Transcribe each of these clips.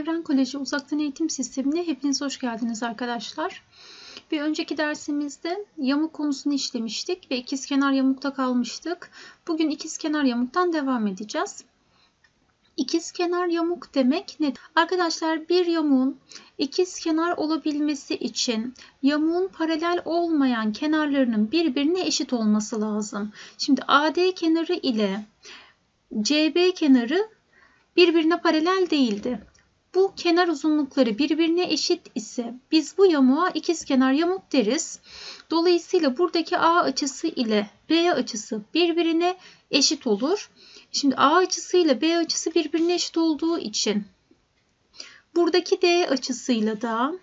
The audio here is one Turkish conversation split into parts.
Evren Koleji Uzaktan Eğitim Sistemi'ne hepiniz hoş geldiniz arkadaşlar. Bir önceki dersimizde yamuk konusunu işlemiştik ve ikizkenar yamukta kalmıştık. Bugün ikizkenar yamuktan devam edeceğiz. İkizkenar yamuk demek ne? Arkadaşlar bir yamuğun ikizkenar olabilmesi için yamuğun paralel olmayan kenarlarının birbirine eşit olması lazım. Şimdi AD kenarı ile CB kenarı birbirine paralel değildi. Bu kenar uzunlukları birbirine eşit ise biz bu yamuğa ikizkenar yamuk deriz. Dolayısıyla buradaki A açısı ile B açısı birbirine eşit olur. Şimdi A açısı ile B açısı birbirine eşit olduğu için buradaki D açısıyla da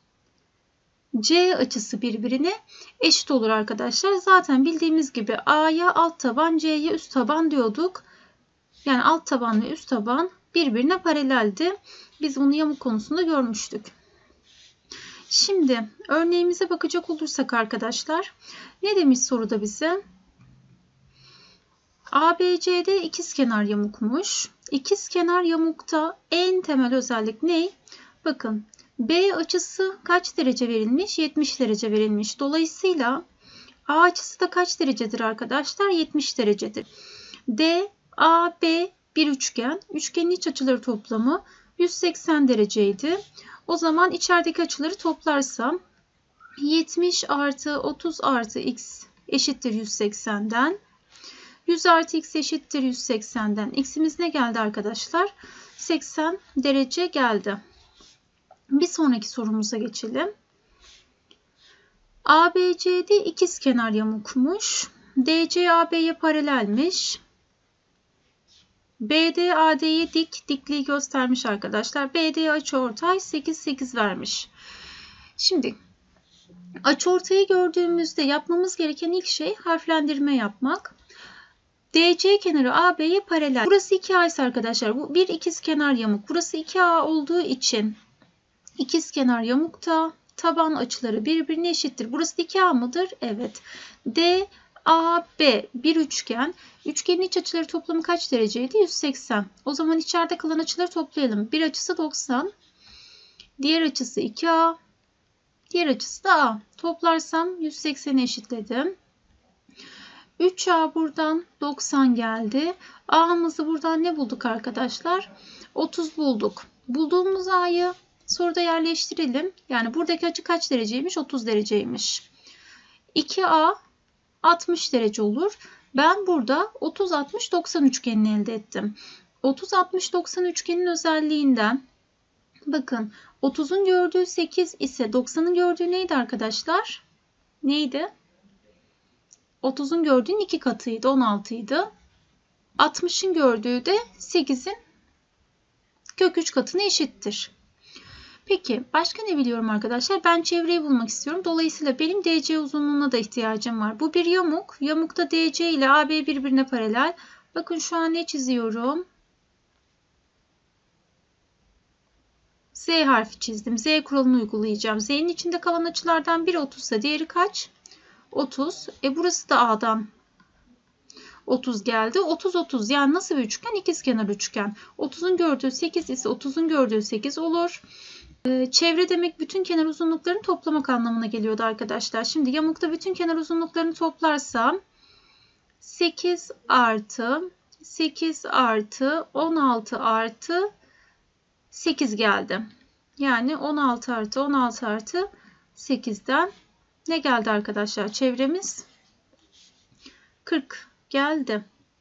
C açısı birbirine eşit olur arkadaşlar. Zaten bildiğimiz gibi A'ya alt taban, C'ye üst taban diyorduk. Yani alt taban ve üst taban birbirine paraleldi. Biz bunu yamuk konusunda görmüştük. Şimdi örneğimize bakacak olursak arkadaşlar, ne demiş soruda bize? ABCD ikizkenar yamukmuş. İkizkenar yamukta en temel özellik ne? Bakın, B açısı kaç derece verilmiş? 70 derece verilmiş. Dolayısıyla A açısı da kaç derecedir arkadaşlar? 70 derecedir. DAB bir üçgen. Üçgenin iç açıları toplamı 180 dereceydi. O zaman içerideki açıları toplarsam 70 artı 30 artı x eşittir 180'den. 100 artı x eşittir 180'den. X'imiz ne geldi arkadaşlar? 80 derece geldi. Bir sonraki sorumuza geçelim. ABCD ikizkenar yamukmuş. DC AB'ye paralelmiş. BD AD'ye dikliği göstermiş arkadaşlar. BD açıortay 8 8 vermiş. Şimdi açıortayı gördüğümüzde yapmamız gereken ilk şey harflendirme yapmak. DC kenarı AB'ye paralel. Burası 2A ise arkadaşlar bu bir ikizkenar yamuk. Burası 2A olduğu için ikizkenar yamukta taban açıları birbirine eşittir. Burası 2A mıdır? Evet. DAB bir üçgen. Üçgenin iç açıları toplamı kaç dereceydi? 180. O zaman içeride kalan açıları toplayalım. Bir açısı 90. Diğer açısı 2A. Diğer açısı da A. Toplarsam 180'e eşitledim. 3A buradan 90 geldi. A'mızı buradan ne bulduk arkadaşlar? 30 bulduk. Bulduğumuz A'yı soruda yerleştirelim. Yani buradaki açı kaç dereceymiş? 30 dereceymiş. 2A 60 derece olur. Ben burada 30 60 90 üçgenini elde ettim. 30 60 90 üçgenin özelliğinden bakın 30'un gördüğü 8 ise 90'ın gördüğü neydi arkadaşlar? Neydi? 30'un gördüğünün 2 katıydı, 16 idi. 60'ın gördüğü de 8'in kök 3 katına eşittir. Peki başka ne biliyorum arkadaşlar? Ben çevreyi bulmak istiyorum. Dolayısıyla benim DC uzunluğuna da ihtiyacım var. Bu bir yamuk. Yamukta DC ile AB birbirine paralel. Bakın şu an ne çiziyorum? Z harfi çizdim. Z kuralını uygulayacağım. Z'nin içinde kalan açılardan biri 30 ise diğeri kaç? 30. Burası da A'dan 30 geldi. 30 30. Yani nasıl bir üçgen? İkizkenar üçgen. 30'un gördüğü 8 ise 30'un gördüğü 8 olur. Çevre demek bütün kenar uzunluklarını toplamak anlamına geliyordu arkadaşlar. Şimdi yamukta bütün kenar uzunluklarını toplarsam 8 artı 8 artı 16 artı 8 geldi. Yani 16 artı 16 artı 8'den ne geldi arkadaşlar? Çevremiz 40 geldi.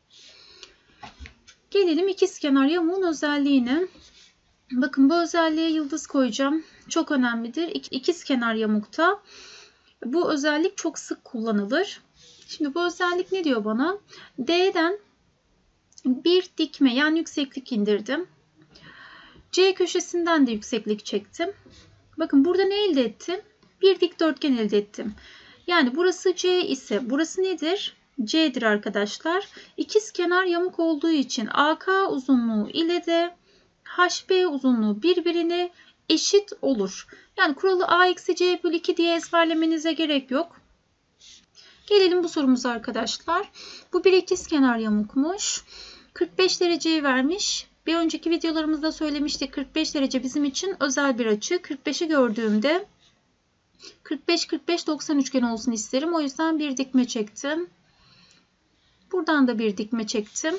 Gelelim ikizkenar yamuğun özelliğine. Bakın bu özelliğe yıldız koyacağım. Çok önemlidir. İkizkenar yamukta bu özellik çok sık kullanılır. Şimdi bu özellik ne diyor bana? D'den bir dikme yani yükseklik indirdim. C köşesinden de yükseklik çektim. Bakın burada ne elde ettim? Bir dikdörtgen elde ettim. Yani burası C ise burası nedir? C'dir arkadaşlar. İkizkenar yamuk olduğu için AK uzunluğu ile de HB uzunluğu birbirine eşit olur. Yani kuralı A eksi C bölü 2 diye ezberlemenize gerek yok. Gelelim bu sorumuza arkadaşlar. Bu bir ikizkenar yamukmuş. 45 dereceyi vermiş. Bir önceki videolarımızda söylemiştik, 45 derece bizim için özel bir açı. 45'i gördüğümde 45-45-90 üçgeni olsun isterim. O yüzden bir dikme çektim. Buradan da bir dikme çektim.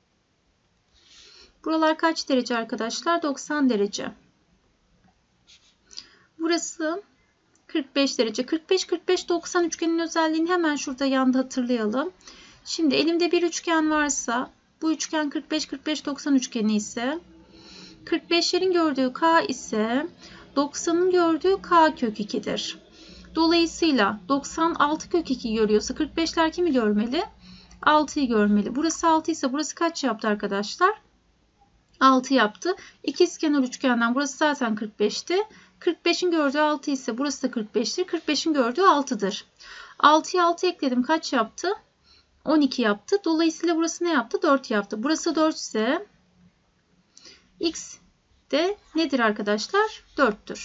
Buralar kaç derece arkadaşlar? 90 derece. Burası 45 derece. 45-45-90 üçgenin özelliğini hemen şurada yanda hatırlayalım. Şimdi elimde bir üçgen varsa, bu üçgen 45-45-90 üçgeni ise 45'lerin gördüğü K ise 90'ın gördüğü K kök 2'dir. Dolayısıyla 96 kök 2 görüyorsa 45'ler kimi görmeli? 6'yı görmeli. Burası 6 ise burası kaç yaptı arkadaşlar? 6 yaptı. İkizkenar üçgenden burası zaten 45'ti. 45'in gördüğü 6 ise burası da 45'tir. 45'in gördüğü 6'dır. 6'ya 6 ekledim. Kaç yaptı? 12 yaptı. Dolayısıyla burası ne yaptı? 4 yaptı. Burası 4 ise x de nedir arkadaşlar? 4'tür.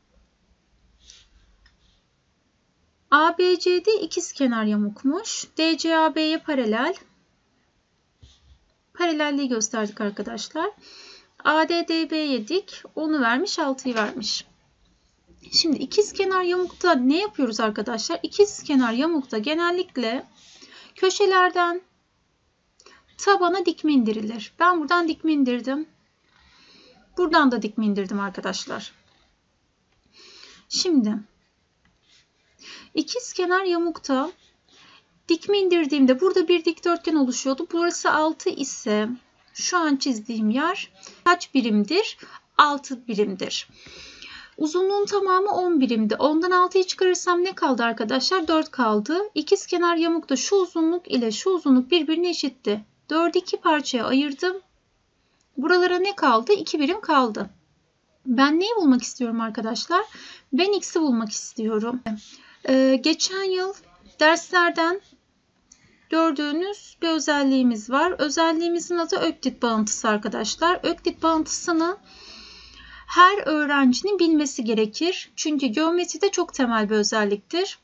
ABCD ikizkenar yamukmuş. DC AB'ye paralel. Paralelliği gösterdik arkadaşlar. AD DB'ye dik. 10'u vermiş, 6'yı vermiş. Şimdi ikizkenar yamukta ne yapıyoruz arkadaşlar? İkizkenar yamukta genellikle köşelerden tabana dikme indirilir. Ben buradan dikme indirdim. Buradan da dikme indirdim arkadaşlar. Şimdi ikizkenar yamukta dikme indirdiğimde burada bir dikdörtgen oluşuyordu. Burası 6 ise şu an çizdiğim yer kaç birimdir? 6 birimdir. Uzunluğun tamamı 10 birimdi. 10'dan 6'yı çıkarırsam ne kaldı arkadaşlar? 4 kaldı. İkizkenar yamukta şu uzunluk ile şu uzunluk birbirine eşitti. 4'ü 2 parçaya ayırdım. Buralara ne kaldı? 2 birim kaldı. Ben neyi bulmak istiyorum arkadaşlar? Ben x'i bulmak istiyorum. Geçen yıl derslerden gördüğünüz bir özelliğimiz var. Özelliğimizin adı Öklit bağıntısı arkadaşlar. Öklit bağıntısını her öğrencinin bilmesi gerekir. Çünkü geometride çok temel bir özelliktir.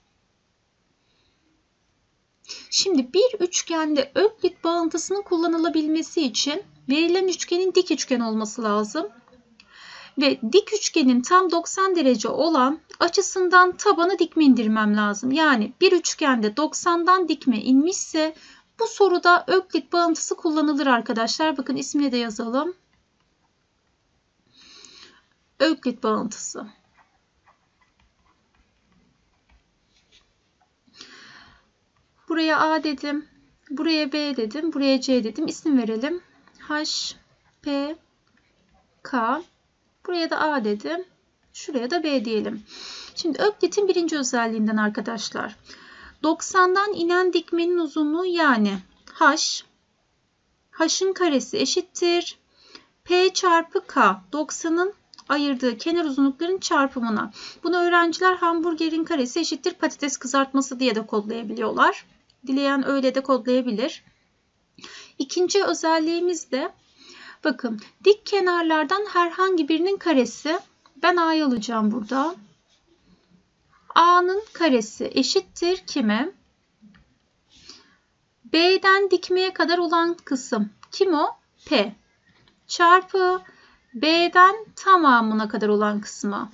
Şimdi bir üçgende Öklit bağıntısının kullanılabilmesi için verilen üçgenin dik üçgen olması lazım. Ve dik üçgenin tam 90 derece olan açısından tabana dikme indirmem lazım. Yani bir üçgende 90'dan dikme inmişse bu soruda Öklit bağıntısı kullanılır arkadaşlar. Bakın ismini de yazalım. Öklit bağıntısı. Buraya A dedim. Buraya B dedim. Buraya C dedim. İsim verelim. H, P, K. Buraya da A dedim. Şuraya da B diyelim. Şimdi Öklit'in birinci özelliğinden arkadaşlar. 90'dan inen dikmenin uzunluğu yani H. H'ın karesi eşittir. P çarpı K. 90'ın ayırdığı kenar uzunlukların çarpımına. Bunu öğrenciler hamburgerin karesi eşittir patates kızartması diye de kodlayabiliyorlar. Dileyen öyle de kodlayabilir. İkinci özelliğimiz de bakın dik kenarlardan herhangi birinin karesi. Ben A'yı alacağım burada. A'nın karesi eşittir kime? B'den dikmeye kadar olan kısım. Kim o? P. Çarpı B'den tamamına kadar olan kısmı.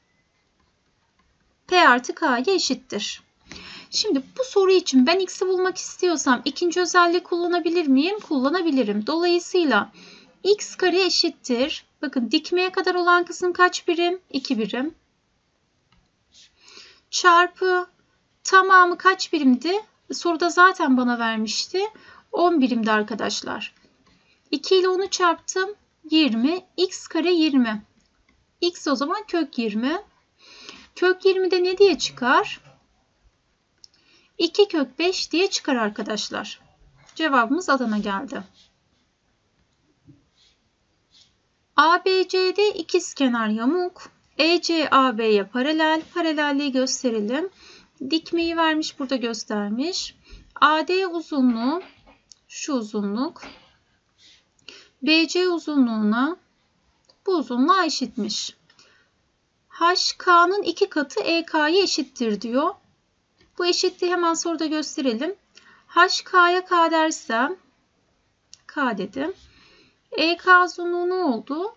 P artı K'ya eşittir. Şimdi bu soru için ben x'i bulmak istiyorsam ikinci özelliği kullanabilir miyim? Kullanabilirim. Dolayısıyla x kare eşittir. Bakın dikmeye kadar olan kısım kaç birim? 2 birim. Çarpı tamamı kaç birimdi? Soruda zaten bana vermişti. 10 birimdi arkadaşlar. 2 ile 10'u çarptım. 20. X kare 20. X o zaman kök 20. Kök 20'de ne diye çıkar? 2 kök 5 diye çıkar arkadaşlar. Cevabımız Adana geldi. ABCD ikizkenar yamuk. EC AB'ye paralel. Paralelliği gösterelim. Dikmeyi vermiş, burada göstermiş. AD uzunluğu şu uzunluk. BC uzunluğuna bu uzunluğa eşitmiş. HK'nın 2 katı EK'ye eşittir diyor. Bu eşitliği hemen soruda gösterelim. HK'ya K dersem K dedim. EK uzunluğu ne oldu?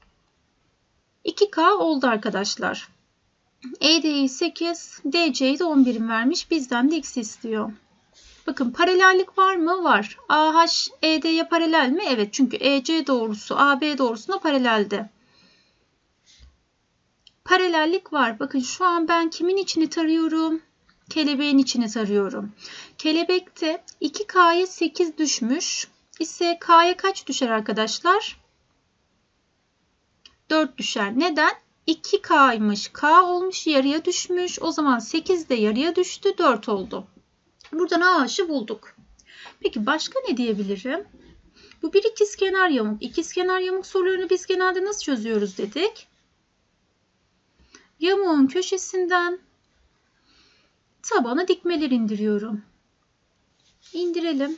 2K oldu arkadaşlar. ED'yi 8, DC'yi de 10 birim vermiş. Bizden de X istiyor. Bakın paralellik var mı? Var. AH ED'ye paralel mi? Evet, çünkü EC doğrusu AB doğrusuna paraleldi. Paralellik var. Bakın şu an ben kimin içini tarıyorum? Kelebeğin içini tarıyorum. Kelebekte 2K'ya 8 düşmüş. İse K'ya kaç düşer arkadaşlar? 4 düşer. Neden? 2K'ymış. K olmuş, yarıya düşmüş. O zaman 8 de yarıya düştü. 4 oldu. Buradan AH'ı bulduk. Peki başka ne diyebilirim? Bu bir ikizkenar yamuk. İkizkenar yamuk sorularını biz genelde nasıl çözüyoruz dedik? Yamuğun köşesinden tabana dikmeler indiriyorum. İndirelim.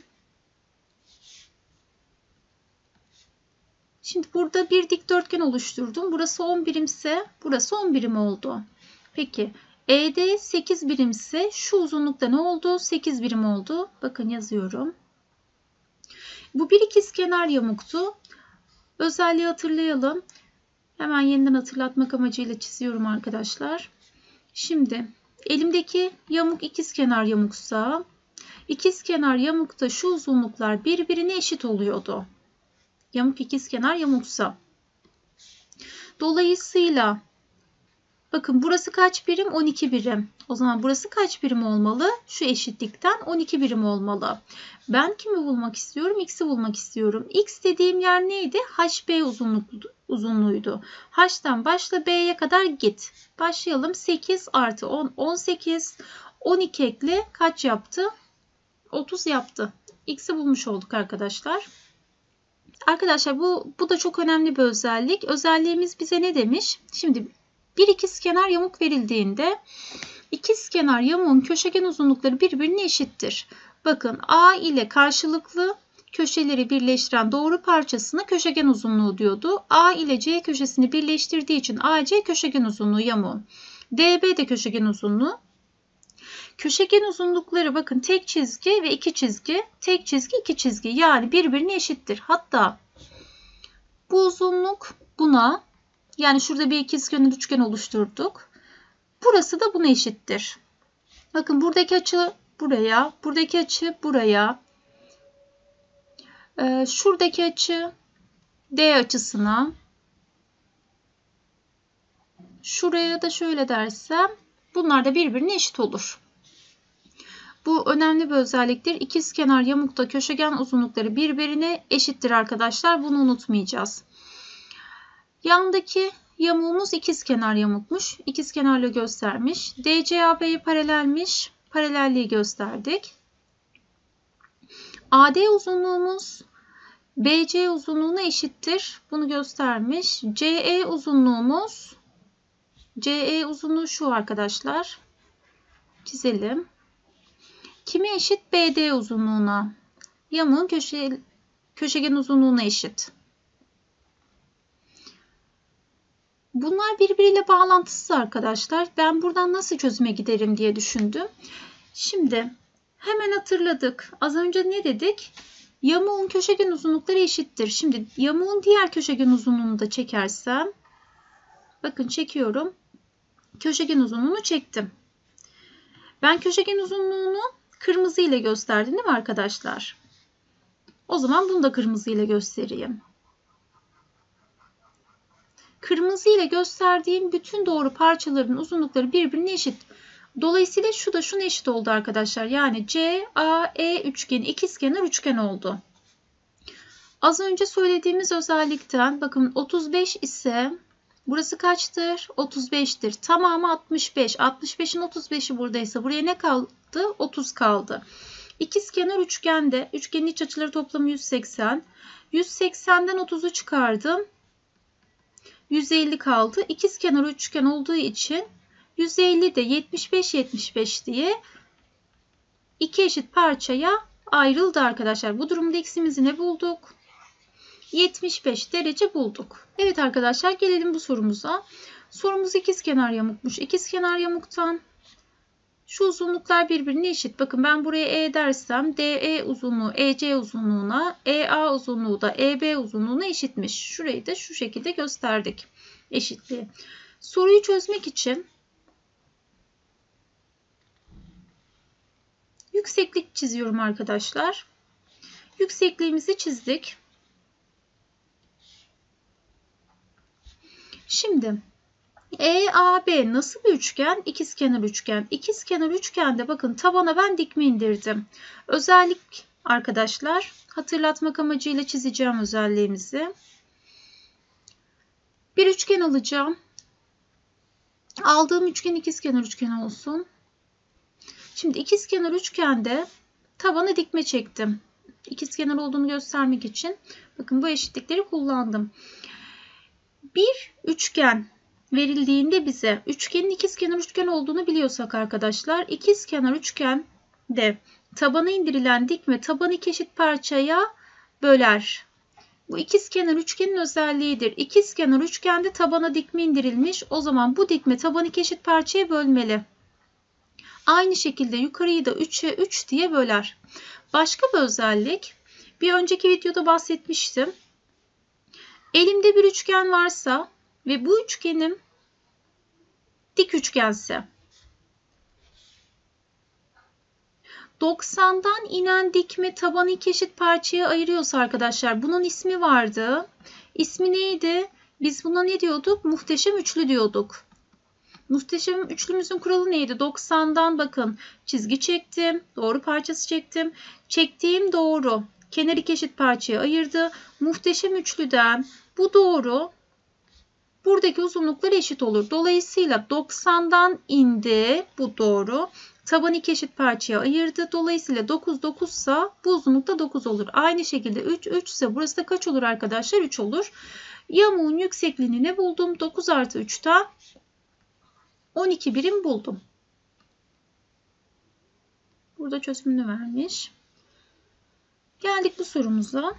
Şimdi burada bir dikdörtgen oluşturdum. Burası 10 birimse burası 10 birim oldu. Peki ED 8 birimse şu uzunlukta ne oldu? 8 birim oldu. Bakın yazıyorum. Bu bir ikizkenar yamuktu. Özelliği hatırlayalım. Hemen yeniden hatırlatmak amacıyla çiziyorum arkadaşlar. Şimdi elimdeki yamuk ikizkenar yamuksa, ikizkenar yamukta şu uzunluklar birbirine eşit oluyordu. Yamuk ikizkenar yamuksa. Dolayısıyla bakın burası kaç birim? 12 birim. O zaman burası kaç birim olmalı? Şu eşitlikten 12 birim olmalı. Ben kimi bulmak istiyorum? X'i bulmak istiyorum. X dediğim yer neydi? HB uzunluğuydu. H'tan başla B'ye kadar git. Başlayalım. 8 artı 10, 18. 12 ekle kaç yaptı? 30 yaptı. X'i bulmuş olduk arkadaşlar. Arkadaşlar bu da çok önemli bir özellik. Özelliğimiz bize ne demiş? Şimdi bir ikizkenar yamuk verildiğinde ikizkenar yamuğun köşegen uzunlukları birbirine eşittir. Bakın A ile karşılıklı köşeleri birleştiren doğru parçasına köşegen uzunluğu diyordu. A ile C köşesini birleştirdiği için AC köşegen uzunluğu yamuğun. DB de köşegen uzunluğu. Köşegen uzunlukları bakın tek çizgi ve iki çizgi, tek çizgi iki çizgi yani birbirine eşittir. Hatta bu uzunluk buna, yani şurada bir ikizkenar üçgen oluşturduk. Burası da buna eşittir. Bakın buradaki açı buraya, buradaki açı buraya, şuradaki açı D açısına, şuraya da şöyle dersem bunlar da birbirine eşit olur. Bu önemli bir özelliktir. İkizkenar yamukta köşegen uzunlukları birbirine eşittir arkadaşlar. Bunu unutmayacağız. Yandaki yamuğumuz ikizkenar yamukmuş. İkizkenarlığı göstermiş. DC AB'ye paralelmiş. Paralelliği gösterdik. AD uzunluğumuz BC uzunluğuna eşittir. Bunu göstermiş. CE uzunluğu şu arkadaşlar. Çizelim. Kime eşit? BD uzunluğuna. Yamuğun köşegen uzunluğuna eşit. Bunlar birbiriyle bağlantısız arkadaşlar. Ben buradan nasıl çözüme giderim diye düşündüm. Şimdi hemen hatırladık. Az önce ne dedik? Yamuğun köşegen uzunlukları eşittir. Şimdi yamuğun diğer köşegen uzunluğunu da çekersem, bakın çekiyorum. Köşegen uzunluğunu çektim. Ben köşegen uzunluğunu kırmızı ile gösterdim değil mi arkadaşlar? O zaman bunu da kırmızı ile göstereyim. Kırmızı ile gösterdiğim bütün doğru parçaların uzunlukları birbirine eşit. Dolayısıyla şu da şuna eşit oldu arkadaşlar. Yani CAE üçgeni ikizkenar üçgen oldu. Az önce söylediğimiz özellikten bakın 35 ise burası kaçtır? 35'tir. Tamamı 65. 65'in 35'i buradaysa buraya ne kaldı? 30 kaldı. İkizkenar üçgende üçgenin iç açıları toplamı 180. 180'den 30'u çıkardım. 150 kaldı. İkizkenar üçgen olduğu için 150 de 75 diye iki eşit parçaya ayrıldı arkadaşlar. Bu durumda x'imizi ne bulduk? 75 derece bulduk. Evet arkadaşlar, gelelim bu sorumuza. Sorumuz ikizkenar yamukmuş. İkizkenar yamuktan Şu uzunluklar birbirine eşit. Bakın ben buraya E dersem DE uzunluğu EC uzunluğuna, EA uzunluğu da EB uzunluğuna eşitmiş. Şurayı da şu şekilde gösterdik eşitliği. Soruyu çözmek için yükseklik çiziyorum arkadaşlar. Yüksekliğimizi çizdik. Şimdi EAB nasıl bir üçgen? İkizkenar üçgen. İkizkenar üçgende bakın tabana ben dikme indirdim. Özellik arkadaşlar, hatırlatmak amacıyla çizeceğim özelliğimizi. Bir üçgen alacağım. Aldığım üçgen ikizkenar üçgen olsun. Şimdi ikizkenar üçgende tabana dikme çektim. İkizkenar olduğunu göstermek için bakın bu eşitlikleri kullandım. Bir üçgen verildiğinde bize üçgenin ikizkenar üçgen olduğunu biliyorsak arkadaşlar, ikizkenar üçgende tabana indirilen dikme tabanı iki eşit parçaya böler. Bu ikizkenar üçgenin özelliğidir. İkizkenar üçgende tabana dikme indirilmiş. O zaman bu dikme tabanı iki eşit parçaya bölmeli. Aynı şekilde yukarıyı da 3'e 3 diye böler. Başka bir özellik, bir önceki videoda bahsetmiştim. Elimde bir üçgen varsa ve bu üçgenim dik üçgense, 90'dan inen dikme tabanı iki eşit parçaya ayırıyorsa arkadaşlar, bunun ismi vardı. İsmi neydi? Biz buna ne diyorduk? Muhteşem üçlü diyorduk. Muhteşem üçlümüzün kuralı neydi? 90'dan bakın çizgi çektim. Doğru parçası çektim. Çektiğim doğru kenar iki eşit parçaya ayırdı. Muhteşem üçlüden bu doğru buradaki uzunluklar eşit olur. Dolayısıyla 90'dan indi bu doğru. Taban iki eşit parçaya ayırdı. Dolayısıyla 9 9 ise bu uzunlukta 9 olur. Aynı şekilde 3 3 ise burası da kaç olur arkadaşlar? 3 olur. Yamuğun yüksekliğini ne buldum? 9 artı 3'ten 12 birim buldum. Burada çözümünü vermiş. Geldik bu sorumuza.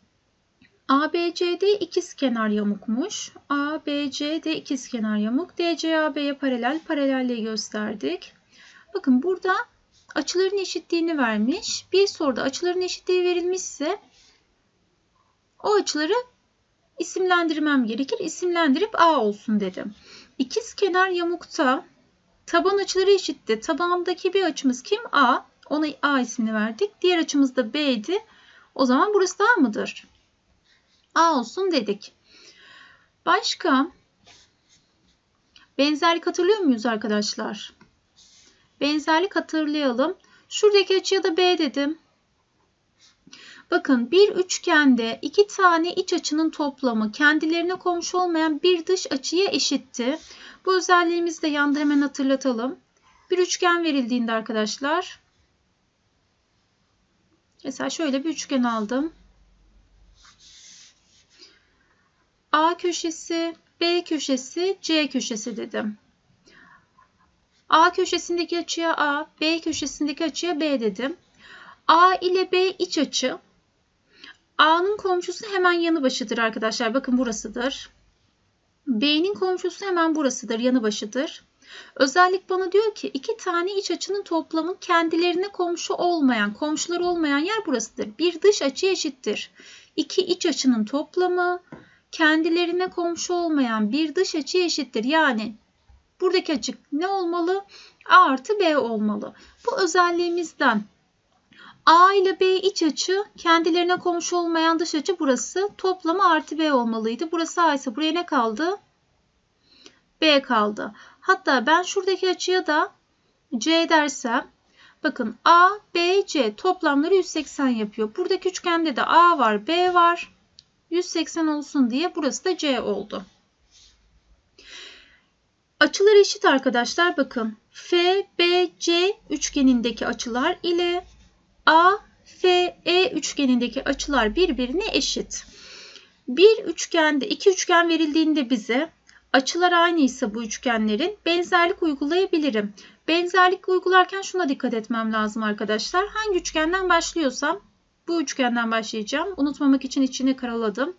ABCD ikizkenar yamukmuş. ABCD ikizkenar yamuk. DCAB'ye paralel, paralelliği gösterdik. Bakın burada açıların eşitliğini vermiş. Bir soruda açıların eşitliği verilmişse o açıları isimlendirmem gerekir. İsimlendirip A olsun dedim. İkizkenar yamukta taban açıları eşitti. Tabandaki bir açımız kim? A. Ona A ismini verdik. Diğer açımız da B'ydi. O zaman burası da A mıdır? A olsun dedik. Başka benzerlik hatırlıyor muyuz arkadaşlar? Benzerlik hatırlayalım. Şuradaki açıya da B dedim. Bakın bir üçgende iki tane iç açının toplamı kendilerine komşu olmayan bir dış açıya eşitti. Bu özelliğimizi de yanda hemen hatırlatalım. Bir üçgen verildiğinde arkadaşlar, mesela şöyle bir üçgen aldım. A köşesi, B köşesi, C köşesi dedim. A köşesindeki açıya A, B köşesindeki açıya B dedim. A ile B iç açı. A'nın komşusu hemen yanı başıdır arkadaşlar. Bakın burasıdır. B'nin komşusu hemen burasıdır. Yanı başıdır. Özellik bana diyor ki iki tane iç açının toplamı kendilerine komşu olmayan, komşuları olmayan yer burasıdır. Bir dış açı eşittir. İki iç açının toplamı kendilerine komşu olmayan bir dış açı eşittir. Yani buradaki açı ne olmalı? A artı B olmalı. Bu özelliğimizden A ile B iç açı, kendilerine komşu olmayan dış açı burası. Toplamı artı B olmalıydı. Burası A ise buraya ne kaldı? B kaldı. Hatta ben şuradaki açıya da C dersem, bakın A, B, C toplamları 180 yapıyor. Buradaki üçgende de A var, B var. 180 olsun diye burası da C oldu. Açılar eşit arkadaşlar. Bakın F, B, C üçgenindeki açılar ile A, F, E üçgenindeki açılar birbirine eşit. Bir üçgende, iki üçgen verildiğinde bize açılar aynıysa bu üçgenlerin benzerlik uygulayabilirim. Benzerlik uygularken şuna dikkat etmem lazım arkadaşlar. Hangi üçgenden başlıyorsam bu üçgenden başlayacağım. Unutmamak için içini karaladım.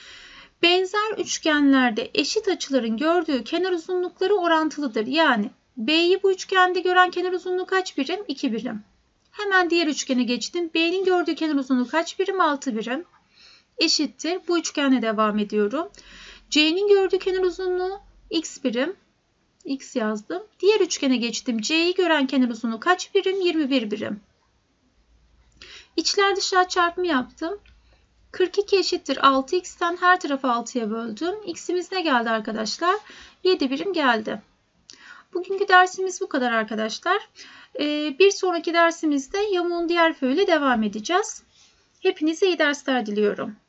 Benzer üçgenlerde eşit açıların gördüğü kenar uzunlukları orantılıdır. Yani B'yi bu üçgende gören kenar uzunluğu kaç birim? 2 birim. Hemen diğer üçgene geçtim. B'nin gördüğü kenar uzunluğu kaç birim? 6 birim. Eşittir. Bu üçgenle devam ediyorum. C'nin gördüğü kenar uzunluğu x birim. X yazdım. Diğer üçgene geçtim. C'yi gören kenar uzunluğu kaç birim? 21 birim. İçler dışlar çarpımı yaptım. 42 eşittir 6x'ten her tarafı 6'ya böldüm. X'imiz ne geldi arkadaşlar? 7 birim geldi. Bugünkü dersimiz bu kadar arkadaşlar. Bir sonraki dersimizde yamuğun diğer föyüyle devam edeceğiz. Hepinize iyi dersler diliyorum.